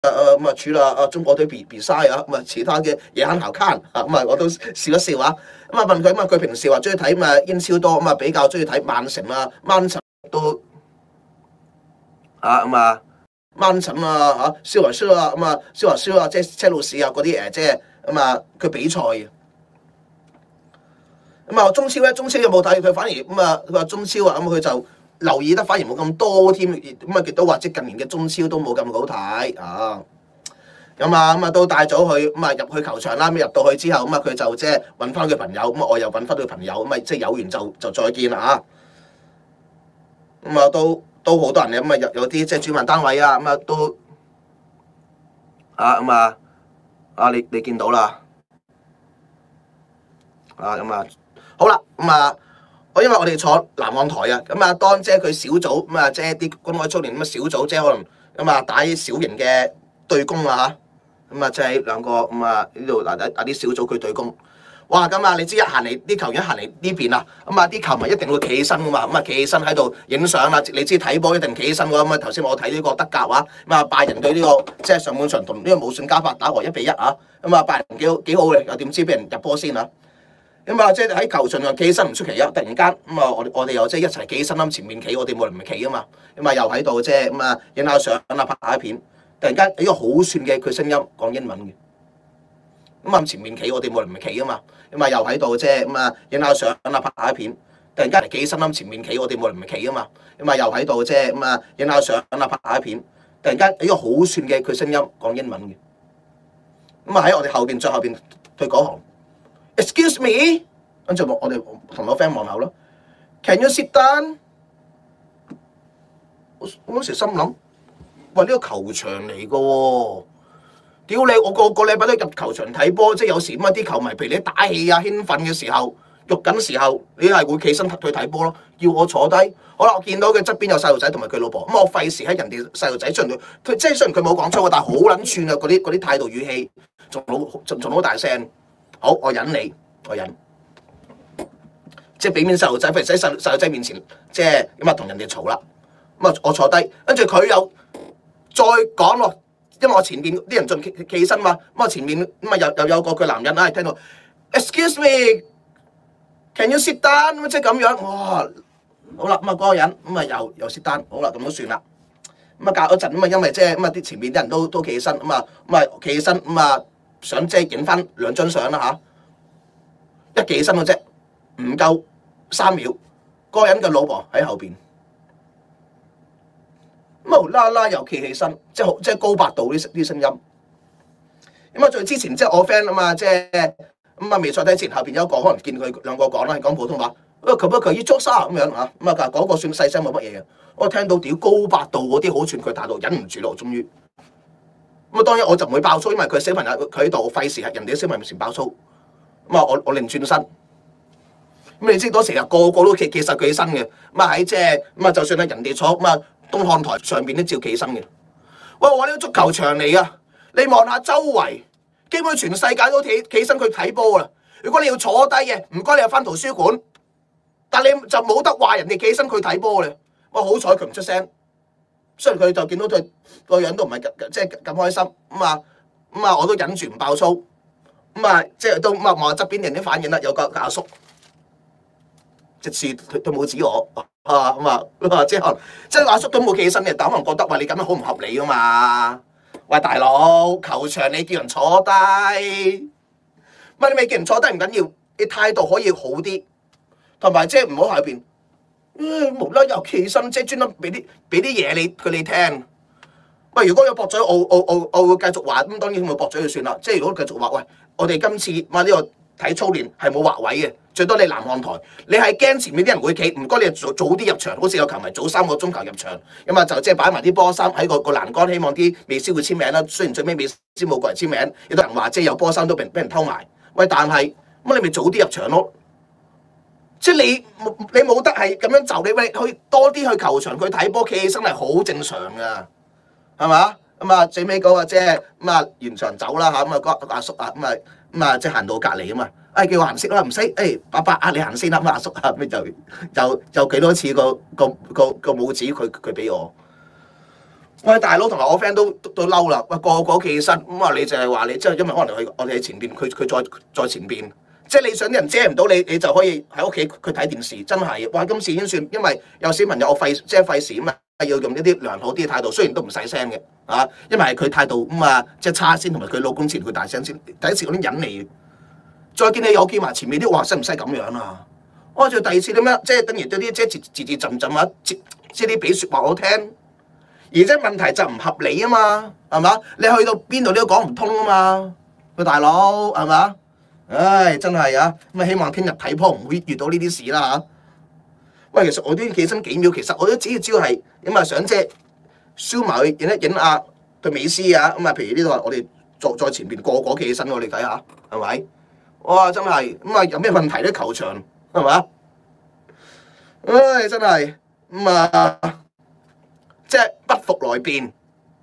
除了中國隊比賽啊，其他嘅也很好看啊，我都笑一笑啊。問佢佢平時話中意睇英超多，比較中意睇曼城啊，曼城都曼城啊蕭華蕭啊蕭華蕭啊，即係車路士啊嗰啲即係佢比賽嘅。中超咧，中超有冇睇？佢反而佢話中超啊，佢就留意得反而冇咁多添，亦都話即近年嘅中超都冇咁好睇啊。都帶咗佢入去球場啦，入到去之後佢就即係揾翻佢朋友，我又揾翻佢朋友，即係有緣就再見啦嚇。都好多人嘅，有啲即係主辦單位啊，都你見到啦好啦因為我哋坐南岸台啊，當即係佢小組即係啲公開操練小組，即係可能打啲小型嘅對攻啊嚇，即係兩個呢度打啲小組佢對攻。哇！你知一行嚟啲球員行嚟呢邊啊，啲球迷一定會企起身噶嘛，企起身喺度影相啦。你知睇波一定企起身㗎嘛。頭先我睇呢個德甲啊，拜仁對呢個即係上半場同呢個無信加法打和1-1啊，拜仁幾好嘅，又點知俾人入波先啊？即係喺球場上企起身唔出奇啊！突然間我哋又即係一齊企起身前面企，我哋冇人唔企啊嘛，又喺度即係影下相啊，拍下片。突然間一個好串嘅佢聲音講英文嘅，前面企我哋冇人唔企啊嘛，又喺度即係影下相啊，拍下片。突然間企起身前面企我哋冇人唔企啊嘛，又喺度即係影下相啊，拍下片。突然間一個好串嘅佢聲音講英文嘅，喺我哋後邊最後邊佢嗰行 ，excuse me， 跟住我哋同我 friend 望口咯 ，can you sit down？ 我嗰時心諗，喂，呢個球場嚟噶喎，屌你！我個禮拜都入球場睇波，即係有時啲球迷，譬如你打氣啊、興奮嘅時候、喐緊時候，你係會企身去睇波咯。要我坐低，好啦，我見到佢側邊有細路仔同埋佢老婆，我費事喺人哋細路仔出嚟，佢即係雖然佢冇講粗，但係好撚串啊！嗰啲態度語氣，仲好大聲。好，我忍你，我忍。即係俾面細路仔，譬如喺細路仔面前，即係同人哋嘈啦。我坐低，跟住佢又再講咯，因為我前面啲人仲企起身嘛，我前面又有個佢男人聽到 ，excuse me，can you sit down？ 即係咁樣，哇，好啦，嗰個人又 sit down， 好啦，咁都算啦。隔咗陣因為即係啲前面啲人都企起身，企起身想即係影翻2張相啦嚇，一企起身嘅啫，唔夠3秒，嗰個人嘅老婆喺後邊。無啦啦又企起身，即係高八度啲聲音。最之前即係我 friend 即係未賽睇之前，後邊有一個可能見佢兩個講啦，係講普通話。可不可以捉沙咁樣啊？嗰個算細聲冇乜嘢嘅。我聽到屌高八度嗰啲好串佢大度，忍唔住咯，終於。當然我就唔會爆粗，因為佢小朋友佢喺度，費事喺人哋啲小朋友面前爆粗。我擰轉身。你知嗰時啊，個個都企實佢起身嘅。喺即係就算係人哋坐東看台上邊都照企身嘅。喂，我呢個足球場嚟噶，你望下周圍，基本全世界都企身去睇波啦。如果你要坐低嘅，唔該你又翻圖書館，但你就冇得話人哋企身去睇波咧。我好彩佢唔出聲，雖然佢就見到佢個樣都唔係即係咁開心，我都忍住唔爆粗，即係都望下側邊人啲反應啦，有個阿叔，直視佢冇指我。即係阿叔都冇企起身嘅，但可能覺得喂，你咁樣好唔合理噶嘛？喂，大佬，球場你叫人坐低，你未叫人坐低唔緊要，你態度可以好啲，同埋即係唔好下邊，無啦又企起身，即係專登俾啲嘢佢哋聽。喂，如果有駁嘴，我會繼續話，咁當然冇駁嘴就算啦。即係如果繼續話，喂，我哋今次呢個睇操練係冇劃位嘅。最多你南看台，你係驚前面啲人會企，唔該你早啲入場，好似有球迷早3個鐘頭入場，就即係擺埋啲波衫喺個欄杆，希望啲美斯會簽名啦。雖然最尾美斯冇過嚟簽名，有啲人話即係有波衫都俾人偷埋。喂，但係你咪早啲入場咯。即係你冇得係咁樣就你喂去多啲去球場去睇波，企起身係好正常噶，係嘛？最尾嗰個即係完場走啦嚇，阿叔啊即係行到隔離啊嘛。叫我行先啦，唔使，伯伯你行先啦，阿叔啊，就幾多次個拇指佢俾我， 我大佬同埋我 friend 都嬲啦，喂個個企起身，咁啊你就係話你即係因為可能我哋喺前邊，佢再前邊，即係你想啲人遮唔到你，你就可以喺屋企佢睇電視，真係哇！今次已經算，因為有小朋友我費事啊嘛，要用一啲良好啲嘅態度，雖然都唔細聲嘅啊，因為係佢態度咁啊，即係差先，同埋佢老公前佢大聲先，第一次嗰啲忍你，再見你又見埋前面啲，哇！使唔使咁樣啊？我仲第二次點樣？即係等於對啲即係字浸啊，即係啲俾説話我聽。而且問題就唔合理啊嘛，係嘛？你去到邊度你都講唔通啊嘛，佢大佬係嘛？唉，真係啊！咁啊，希望聽日睇波唔會遇到呢啲事啦嚇。喂，其實我都企身幾秒，其實我都只要係咁啊，想即係 show 埋去影一影啊對美斯啊咁啊，譬如呢度我哋再前邊個企起身喎，你睇下係咪？哇！真係咁啊，有咩問題咧？球場係嘛？唉，真係咁啊！即係不服來辯，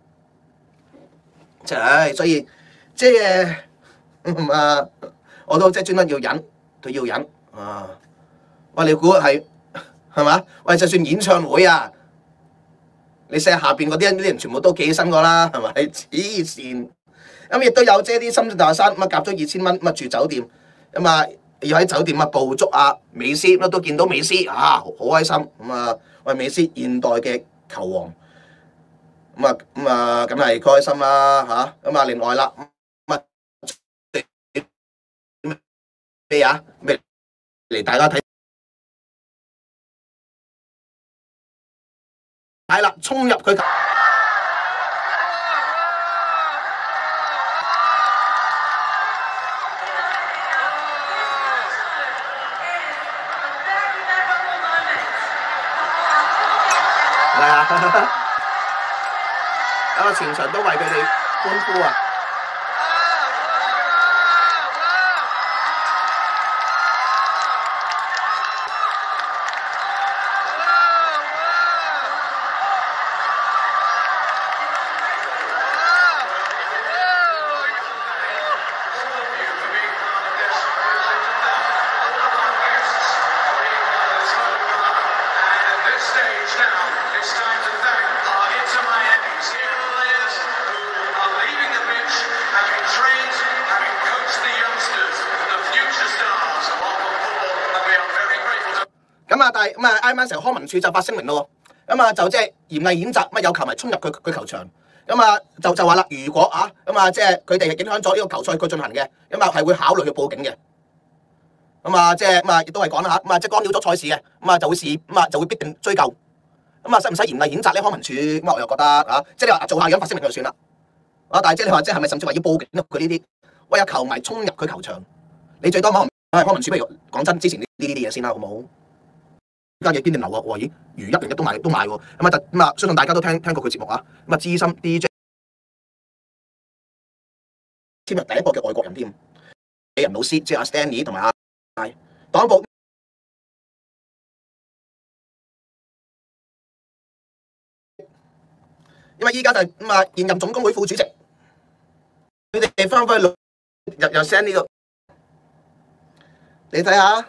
即係所以即係我都即係專登要忍，佢要忍啊！喂，你估係嘛？喂，就算演唱會啊，你試下下邊嗰啲人全部都企起身個啦，係咪？黐線！咁亦都有即係啲深圳大學生咁啊，夾咗2000蚊咁啊住酒店咁啊，要喺酒店啊捕捉啊美斯，乜都見到美斯啊，好開心咁啊！喂，美斯現代嘅球王，咁啊，梗係開心啦嚇！咁啊，另外啦，咁啊咩啊？咩嚟？大家睇係啦，衝入佢球。係啊！全場都為佢哋歡呼啊！咁啊，但係咁啊，啱啱成康文署就發聲明咯喎，咁啊就即係嚴厲譴責乜有球迷衝入佢球場，咁啊就話啦，如果啊咁啊即係佢哋係影響咗呢個球賽佢進行嘅，咁啊係會考慮去報警嘅，咁啊即係咁啊亦都係講啦嚇，咁啊即係干擾咗賽事嘅，咁啊就會咁啊就會必定追究，咁啊使唔使嚴厲譴責咧？康文署咁我又覺得啊，即係你話做下樣發聲明就算啦，啊但係即係你話即係咪甚至話要報警佢呢啲？喂，有球迷衝入佢球場，你最多康文署不如講真之前呢啲嘢先啦，好冇？呢間嘢邊定流啊？咦，如一零一都買喎，咁啊，相信大家都聽過佢節目啊。咁啊，資深 DJ 簽入第一個嘅外國人添，李仁老師即係阿 Stanley 同埋阿黨部，因為依家就咁啊，現任總工會副主席，佢哋翻返去又 send 呢個，你睇下。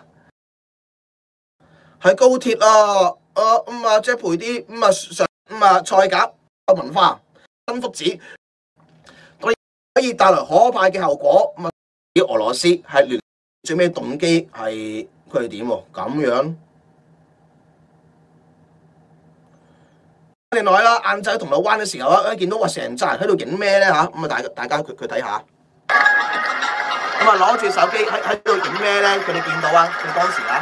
係高鐵啊，咁啊即係陪啲咁啊上咁啊賽鴿文化新福祉，可以帶來可怕嘅後果。咁啊，啲俄羅斯係聯最尾動機係佢係點喎？咁樣。另外啦，晏晝喺銅鑼灣嘅時候啊，見到話成扎人喺度影咩咧嚇？咁啊大家佢睇下，咁啊攞住手機喺度影咩咧？佢哋見到啊，佢當時啊。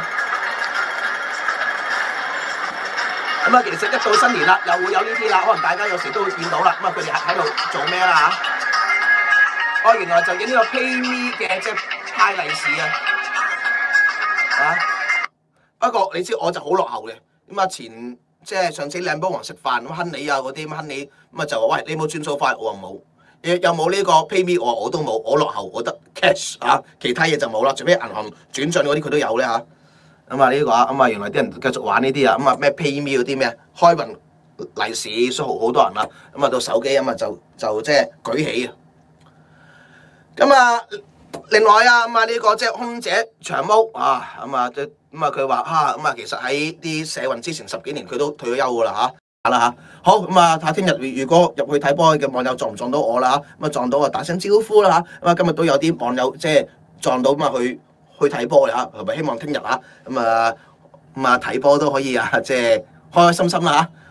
咁啊，其實一到新年啦，又會有呢啲啦，可能大家有時都會見到啦。咁啊，佢哋喺度做咩啦嚇？原來就影呢個 PayMe 嘅即係派利是啊！不過你知我就好落後嘅。咁啊，即係上次靚寶王食飯咁亨利啊嗰啲咁亨利咁啊就話喂，你有冇轉數快？我話冇。有冇呢個 PayMe？我都冇，我落後，我得 cash 啊，其他嘢就冇啦。除非銀行轉帳嗰啲佢都有咧嚇。咁啊呢個啊，咁啊原來啲人繼續玩呢啲啊，咁啊咩 PayMe 嗰啲咩開運利是，所以好多人啦，咁啊到手機咁啊就即係舉起啊。咁啊另外啊，咁啊呢個即係空姐長毛啊，咁啊佢話咁啊其實喺啲社運之前10幾年佢都退咗休噶啦嚇。 啦嚇。好咁啊，睇下聽日如果入去睇波嘅網友撞唔撞到我啦嚇，咁啊撞到啊打聲招呼啦嚇。咁啊今日都有啲網友即係撞到咁啊去睇波啦嚇，係咪希望聽日啊咁啊睇波都可以啊即係開開心心啦嚇。